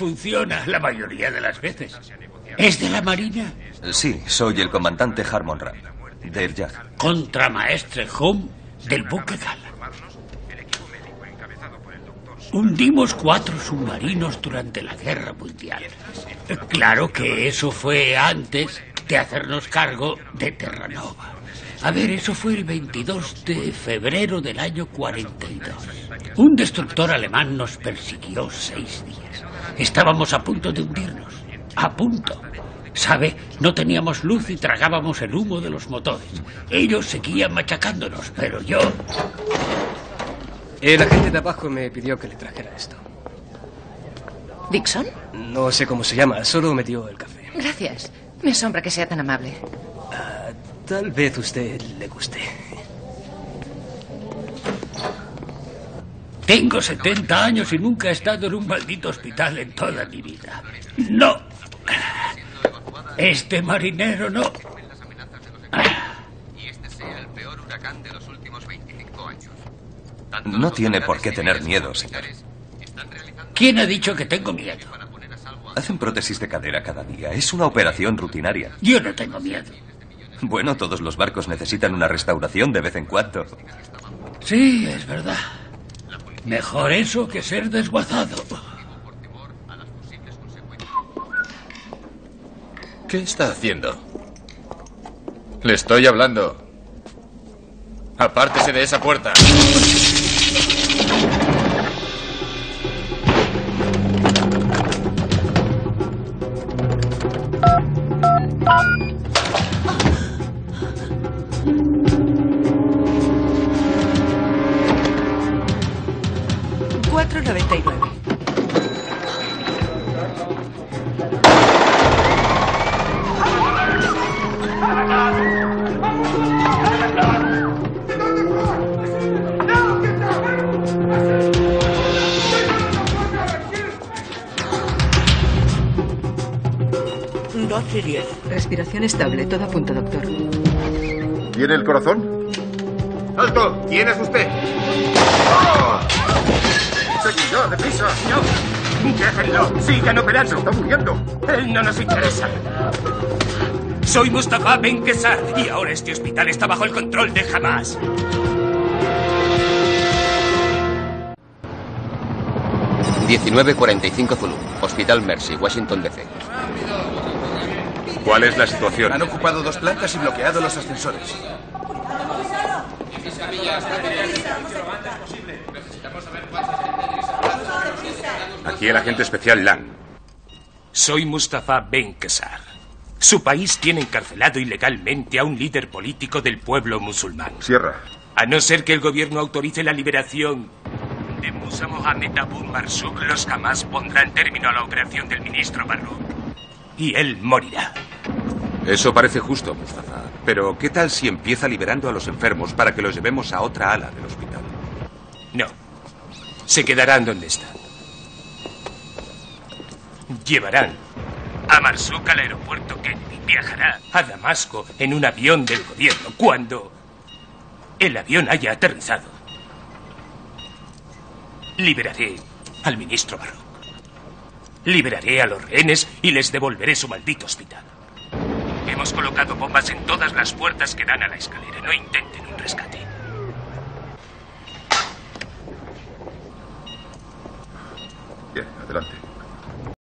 Funciona la mayoría de las veces. ¿Es de la Marina? Sí, soy el comandante Harmon Ram, del JAG. Contramaestre Home del buque Gala. Hundimos 4 submarinos durante la Guerra Mundial. Claro que eso fue antes de hacernos cargo de Terranova. A ver, eso fue el 22 de febrero del año 42. Un destructor alemán nos persiguió 6 días. Estábamos a punto de hundirnos. A punto. ¿Sabe? No teníamos luz y tragábamos el humo de los motores. Ellos seguían machacándonos, pero yo... El agente de abajo me pidió que le trajera esto. ¿Dixon? No sé cómo se llama, solo me dio el café. Gracias. Me asombra que sea tan amable. Tal vez usted le guste. Tengo 70 años y nunca he estado en un maldito hospital en toda mi vida. ¡No! Este marinero no. No tiene por qué tener miedo, señor. ¿Quién ha dicho que tengo miedo? Hacen prótesis de cadera cada día. Es una operación rutinaria. Yo no tengo miedo. Bueno, todos los barcos necesitan una restauración de vez en cuando. Sí, es verdad. Mejor eso que ser desguazado. ¿Qué está haciendo? Le estoy hablando. Apártese de esa puerta. Respiración estable, todo a punto, doctor. ¿Tiene el corazón? ¡Alto! ¿Quién es usted? ¡Oh! ¡Seguidor, deprisa! ¡No! ¡Déjenlo! ¡Sigan operando! ¡Está muriendo! ¡Él no nos interesa! Soy Mustafa Ben Kesar y ahora este hospital está bajo el control de Hamas. ...19:45 Zulu, Hospital Mercy, Washington, D.C. ¿Cuál es la situación? Han ocupado 2 plantas y bloqueado los ascensores. Aquí el agente especial Lang. Soy Mustafa Ben Kesar. Su país tiene encarcelado ilegalmente a un líder político del pueblo musulmán. Sierra. A no ser que el gobierno autorice la liberación de Musa Mohamed Abu Marzouk, los Hamas pondrán término a la operación del ministro Barouk. Y él morirá. Eso parece justo, Mustafa. Pero, ¿qué tal si empieza liberando a los enfermos para que los llevemos a otra ala del hospital? No. Se quedarán donde están. Llevarán a Marzouk al aeropuerto Kennedy. Viajará a Damasco en un avión del gobierno cuando el avión haya aterrizado. Liberaré al ministro Barouk. Liberaré a los rehenes y les devolveré su maldito hospital. Hemos colocado bombas en todas las puertas que dan a la escalera. No intenten un rescate. Bien, adelante.